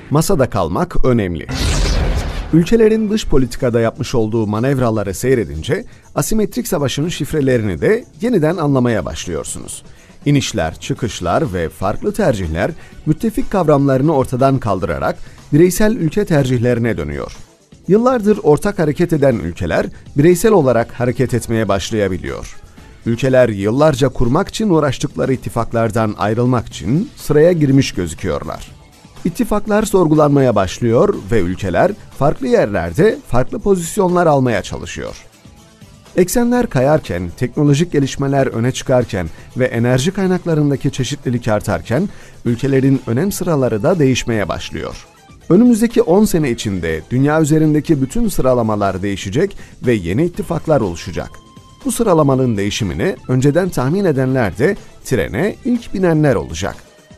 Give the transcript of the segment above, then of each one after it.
Masada kalmak önemli. Ülkelerin dış politikada yapmış olduğu manevraları seyredince asimetrik savaşın şifrelerini de yeniden anlamaya başlıyorsunuz. İnişler, çıkışlar ve farklı tercihler müttefik kavramlarını ortadan kaldırarak bireysel ülke tercihlerine dönüyor. Yıllardır ortak hareket eden ülkeler bireysel olarak hareket etmeye başlayabiliyor. Ülkeler yıllarca kurmak için uğraştıkları ittifaklardan ayrılmak için sıraya girmiş gözüküyorlar. İttifaklar sorgulanmaya başlıyor ve ülkeler farklı yerlerde farklı pozisyonlar almaya çalışıyor. Eksenler kayarken, teknolojik gelişmeler öne çıkarken ve enerji kaynaklarındaki çeşitlilik artarken ülkelerin önem sıraları da değişmeye başlıyor. Önümüzdeki 10 sene içinde dünya üzerindeki bütün sıralamalar değişecek ve yeni ittifaklar oluşacak. Bu sıralamanın değişimini önceden tahmin edenler de trene ilk binenler olacak.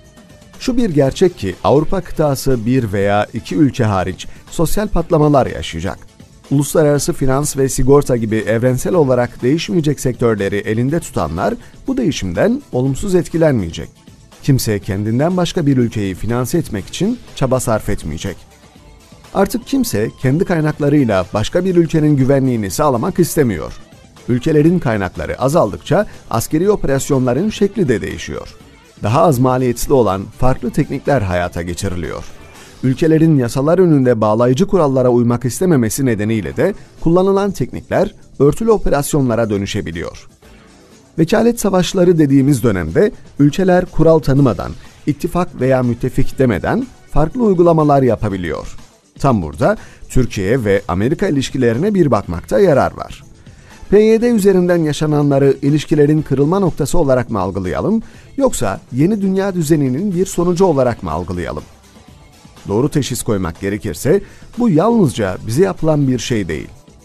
Şu bir gerçek ki Avrupa kıtası bir veya iki ülke hariç sosyal patlamalar yaşayacak. Uluslararası finans ve sigorta gibi evrensel olarak değişmeyecek sektörleri elinde tutanlar bu değişimden olumsuz etkilenmeyecek. Kimse kendinden başka bir ülkeyi finanse etmek için çaba sarf etmeyecek. Artık kimse kendi kaynaklarıyla başka bir ülkenin güvenliğini sağlamak istemiyor. Ülkelerin kaynakları azaldıkça askeri operasyonların şekli de değişiyor. Daha az maliyetli olan farklı teknikler hayata geçiriliyor. Ülkelerin yasalar önünde bağlayıcı kurallara uymak istememesi nedeniyle de kullanılan teknikler örtülü operasyonlara dönüşebiliyor. Vekalet savaşları dediğimiz dönemde ülkeler kural tanımadan, ittifak veya müttefik demeden farklı uygulamalar yapabiliyor. Tam burada Türkiye ve Amerika ilişkilerine bir bakmakta yarar var. PYD üzerinden yaşananları ilişkilerin kırılma noktası olarak mı algılayalım, yoksa yeni dünya düzeninin bir sonucu olarak mı algılayalım? Doğru teşhis koymak gerekirse bu yalnızca bize yapılan bir şey değil.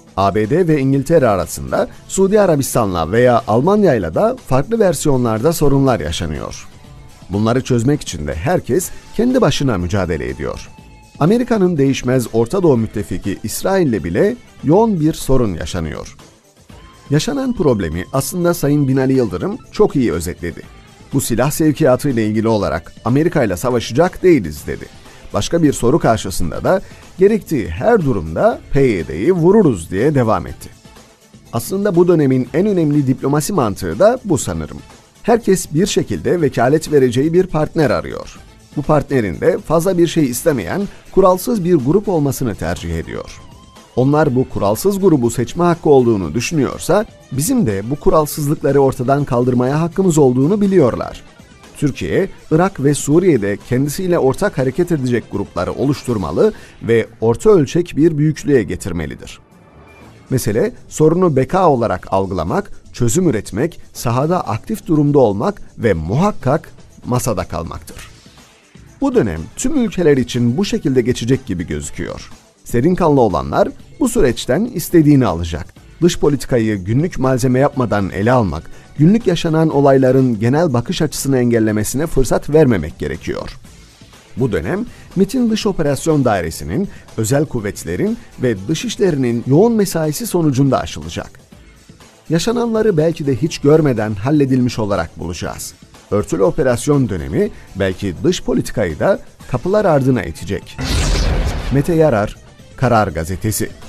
ABD ve İngiltere arasında Suudi Arabistan'la veya Almanya'yla da farklı versiyonlarda sorunlar yaşanıyor. Bunları çözmek için de herkes kendi başına mücadele ediyor. Amerika'nın değişmez Orta Doğu müttefiki İsrail'le bile yoğun bir sorun yaşanıyor. Yaşanan problemi aslında Sayın Binali Yıldırım çok iyi özetledi. Bu silah sevkiyatı ile ilgili olarak Amerika ile savaşacak değiliz dedi. Başka bir soru karşısında da gerektiği her durumda PYD'yi vururuz diye devam etti. Aslında bu dönemin en önemli diplomasi mantığı da bu sanırım. Herkes bir şekilde vekalet vereceği bir partner arıyor. Bu partnerin de fazla bir şey istemeyen, kuralsız bir grup olmasını tercih ediyor. Onlar bu kuralsız grubu seçme hakkı olduğunu düşünüyorsa, bizim de bu kuralsızlıkları ortadan kaldırmaya hakkımız olduğunu biliyorlar. Türkiye, Irak ve Suriye'de kendisiyle ortak hareket edecek grupları oluşturmalı ve orta ölçek bir büyüklüğe getirmelidir. Mesele, sorunu beka olarak algılamak, çözüm üretmek, sahada aktif durumda olmak ve muhakkak masada kalmaktır. Bu dönem tüm ülkeler için bu şekilde geçecek gibi gözüküyor. Serin kanlı olanlar bu süreçten istediğini alacak. Dış politikayı günlük malzeme yapmadan ele almak, günlük yaşanan olayların genel bakış açısını engellemesine fırsat vermemek gerekiyor. Bu dönem, MİT'in Dış Operasyon Dairesi'nin, özel kuvvetlerin ve dışişlerinin yoğun mesaisi sonucunda aşılacak. Yaşananları belki de hiç görmeden halledilmiş olarak bulacağız. Örtülü operasyon dönemi belki dış politikayı da kapılar ardına itecek. Mete Yarar, Karar Gazetesi.